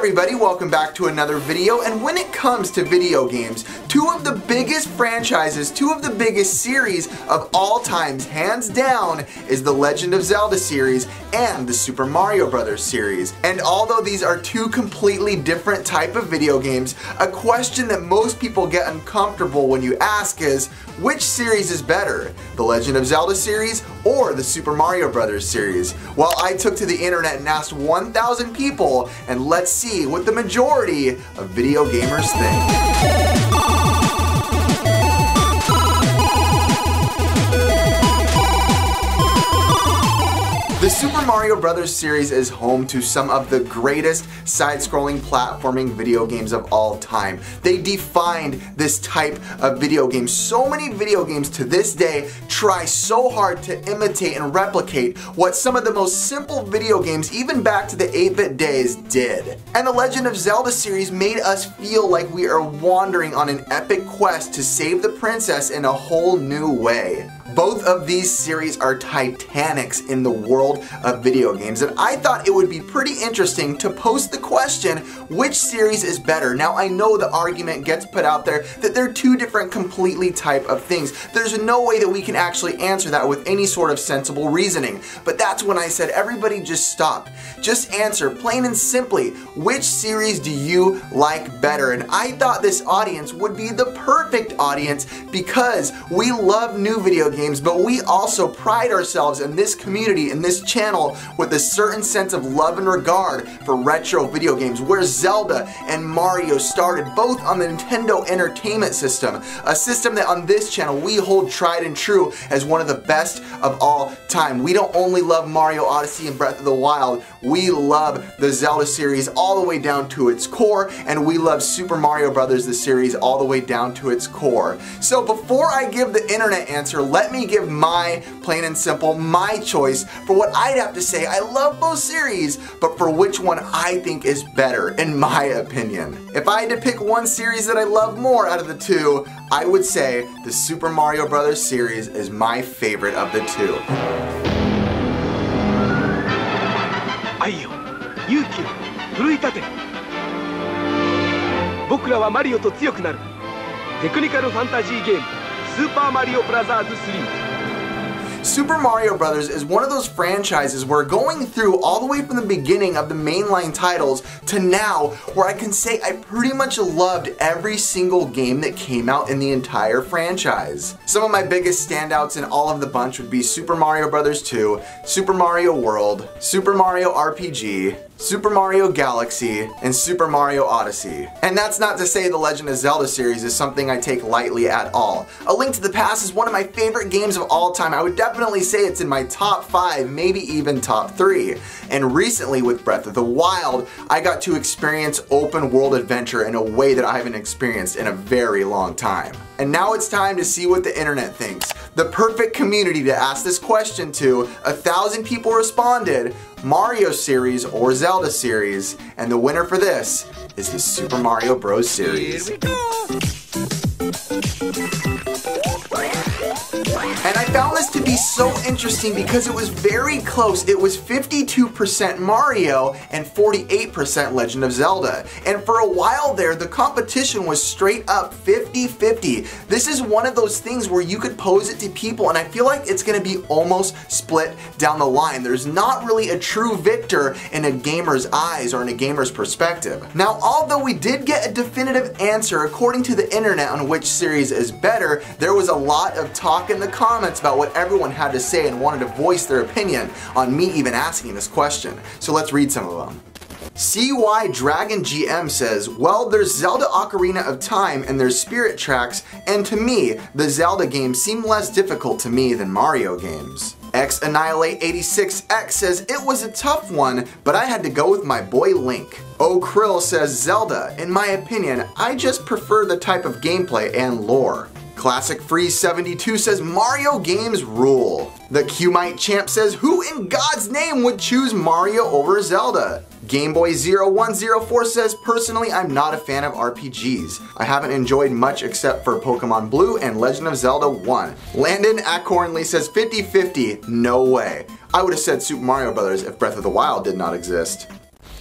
everybody, welcome back to another video. And when it comes to video games, two of the biggest franchises, two of the biggest series of all times, hands down, is the Legend of Zelda series and the Super Mario Bros. Series. And although these are two completely different type of video games, a question that most people get uncomfortable when you ask is, which series is better? The Legend of Zelda series or the Super Mario Bros. Series? Well, I took to the internet and asked 1,000 people, and let's see what the majority of video gamers think. The Super Mario Bros. Series is home to some of the greatest side-scrolling platforming video games of all time. They defined this type of video game. So many video games to this day try so hard to imitate and replicate what some of the most simple video games, even back to the 8-bit days, did. And the Legend of Zelda series made us feel like we are wandering on an epic quest to save the princess in a whole new way. Both of these series are titanics in the world of video games, and I thought it would be pretty interesting to post the question, which series is better? Now, I know the argument gets put out there that they're two different completely type of things. There's no way that we can actually answer that with any sort of sensible reasoning. But that's when I said, everybody just stop. Just answer, plain and simply, which series do you like better? And I thought this audience would be the perfect audience because we love new video games, but we also pride ourselves in this community, in this channel, with a certain sense of love and regard for retro video games, where Zelda and Mario started, both on the Nintendo Entertainment System, a system that on this channel we hold tried and true as one of the best of all time. We don't only love Mario Odyssey and Breath of the Wild, we love the Zelda series all the way down to its core, and we love Super Mario Bros. The series all the way down to its core. So before I give the internet answer, let me give my, plain and simple, my choice for what I'd have to say. I love both series, but for which one I think is better, in my opinion. If I had to pick one series that I love more out of the two, I would say the Super Mario Bros. Series is my favorite of the two. 愛よ、勇気を奮い立て。僕らはマリオと強くなる。テクニカルファンタジーゲームスーパーマリオブラザーズ3。 Super Mario Bros. Is one of those franchises where going through all the way from the beginning of the mainline titles to now, where I can say I pretty much loved every single game that came out in the entire franchise. Some of my biggest standouts in all of the bunch would be Super Mario Bros. 2, Super Mario World, Super Mario RPG, Super Mario Galaxy, and Super Mario Odyssey. And that's not to say the Legend of Zelda series is something I take lightly at all. A Link to the Past is one of my favorite games of all time. I would definitely say it's in my top 5, maybe even top 3. And recently with Breath of the Wild, I got to experience open world adventure in a way that I haven't experienced in a very long time. And now it's time to see what the internet thinks. The perfect community to ask this question to. 1,000 people responded, Mario series or Zelda series, and the winner for this is the Super Mario Bros. Series. Here we go. And I found this to be so interesting because it was very close. It was 52% Mario and 48% Legend of Zelda. And for a while there, the competition was straight up 50-50. This is one of those things where you could pose it to people, and I feel like it's gonna be almost split down the line. There's not really a true victor in a gamer's eyes or in a gamer's perspective. Now, although we did get a definitive answer according to the internet on which series is better, there was a lot of talk in the comments about what everyone had to say and wanted to voice their opinion on me even asking this question. So let's read some of them. CY Dragon GM says, well, there's Zelda Ocarina of Time and there's Spirit Tracks, and to me, the Zelda games seem less difficult to me than Mario games. X Annihilate 86X says, it was a tough one, but I had to go with my boy Link. O Krill says, Zelda. In my opinion, I just prefer the type of gameplay and lore. Classic Freeze 72 says Mario games rule. The Qmite Champ says, who in God's name would choose Mario over Zelda? Gameboy0104 says, personally I'm not a fan of RPGs. I haven't enjoyed much except for Pokemon Blue and Legend of Zelda 1. Landon Acornley says 50-50, no way. I would have said Super Mario Bros. If Breath of the Wild did not exist.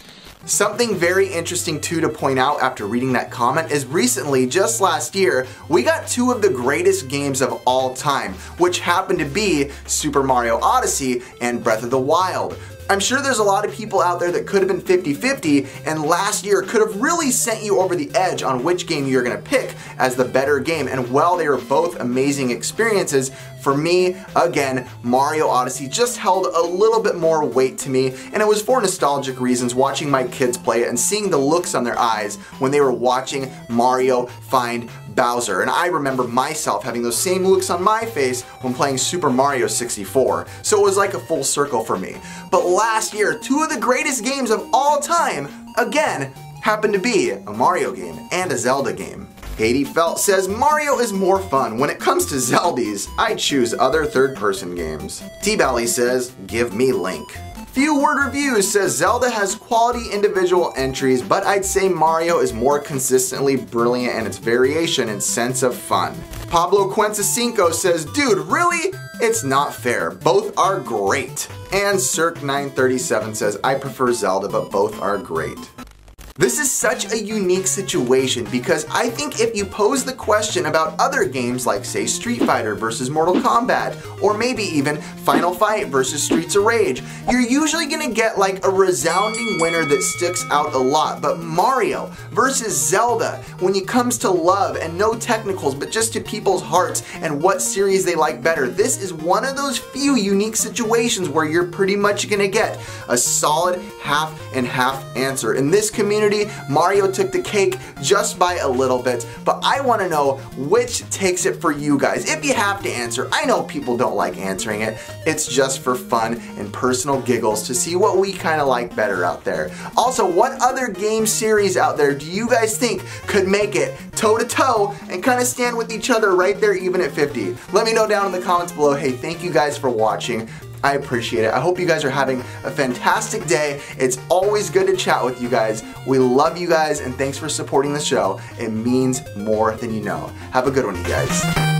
Something very interesting too to point out after reading that comment is recently, just last year, we got two of the greatest games of all time, which happened to be Super Mario Odyssey and Breath of the Wild. I'm sure there's a lot of people out there that could have been 50-50, and last year could have really sent you over the edge on which game you're gonna pick as the better game. And while they were both amazing experiences, for me, again, Mario Odyssey just held a little bit more weight to me, and it was for nostalgic reasons, watching my kids play it and seeing the looks on their eyes when they were watching Mario find Bowser. And I remember myself having those same looks on my face when playing Super Mario 64. So it was like a full circle for me. But last year, two of the greatest games of all time, again, happened to be a Mario game and a Zelda game. Katie Felt says Mario is more fun. When it comes to Zeldies, I choose other third-person games. T-Bally says, give me Link. Few Word Reviews says Zelda has quality individual entries, but I'd say Mario is more consistently brilliant in its variation and sense of fun. Pablo Cuenca5 says, dude, really? It's not fair. Both are great. And Cirque937 says, I prefer Zelda, but both are great. This is such a unique situation because I think if you pose the question about other games like say Street Fighter versus Mortal Kombat, or maybe even Final Fight versus Streets of Rage, you're usually gonna get like a resounding winner that sticks out a lot. But Mario versus Zelda, when it comes to love and no technicals but just to people's hearts and what series they like better, this is one of those few unique situations where you're pretty much gonna get a solid half and half answer. In this community, Mario took the cake just by a little bit, but I want to know which takes it for you guys. If you have to answer, I know people don't like answering it. It's just for fun and personal giggles to see what we kind of like better out there. Also, what other game series out there do you guys think could make it toe-to-toe and kind of stand with each other right there even at 50? Let me know down in the comments below. Hey, thank you guys for watching. I appreciate it. I hope you guys are having a fantastic day. It's always good to chat with you guys. We love you guys and thanks for supporting the show. It means more than you know. Have a good one, you guys.